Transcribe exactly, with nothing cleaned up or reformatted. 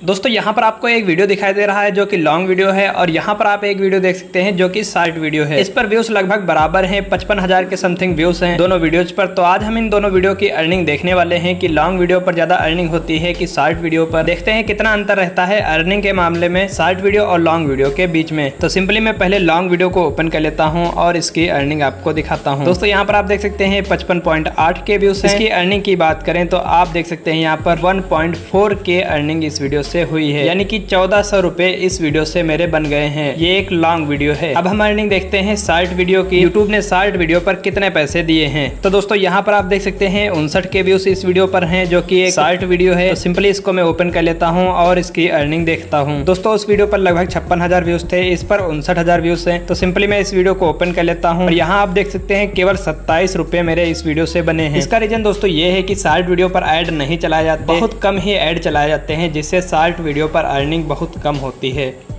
दोस्तों यहाँ पर आपको एक वीडियो दिखाई दे रहा है जो कि लॉन्ग वीडियो है और यहाँ पर आप एक वीडियो देख सकते हैं जो कि शॉर्ट वीडियो है। इस पर व्यूज लगभग बराबर हैं, पचपन हजार के समथिंग व्यूज हैं दोनों वीडियोज पर। तो आज हम इन दोनों वीडियो की अर्निंग देखने वाले हैं कि लॉन्ग वीडियो पर ज्यादा अर्निंग होती है कि शॉर्ट वीडियो पर। देखते हैं कितना अंतर रहता है अर्निंग के मामले में शॉर्ट वीडियो और लॉन्ग वीडियो के बीच में। तो सिंपली मैं पहले लॉन्ग वीडियो को ओपन कर लेता हूँ और इसकी अर्निंग आपको दिखाता हूँ। दोस्तों यहाँ पर आप देख सकते हैं पचपन पॉइंट आठ के व्यूज। इसकी अर्निंग की बात करें तो आप देख सकते हैं यहाँ पर वन पॉइंट फोर के अर्निंग इस वीडियो से हुई है, यानी कि चौदह सौ रुपए इस वीडियो से मेरे बन गए हैं। ये एक लॉन्ग वीडियो है। अब हम अर्निंग देखते हैं शॉर्ट वीडियो की। यूट्यूब ने शॉर्ट वीडियो पर कितने पैसे दिए हैं। तो दोस्तों यहाँ पर आप देख सकते हैं उनसठ के व्यूज इस वीडियो पर हैं जो कि एक शॉर्ट वीडियो है। तो सिंपली इसको मैं ओपन कर लेता हूँ और इसकी अर्निंग देखता हूँ। दोस्तों उस वीडियो पर लगभग छप्पन हजार व्यूज थे, इस पर उनसठ हजार व्यूज है। तो सिंपली मैं इस वीडियो को ओपन कर लेता हूँ और यहाँ आप देख सकते हैं केवल सत्ताईस रुपए मेरे इस वीडियो से बने हैं। इसका रीजन दोस्तों ये है कि शॉर्ट वीडियो पर ऐड नहीं चलाए जाते, बहुत कम ही ऐड चलाए जाते हैं, जिससे शॉर्ट वीडियो पर अर्निंग बहुत कम होती है।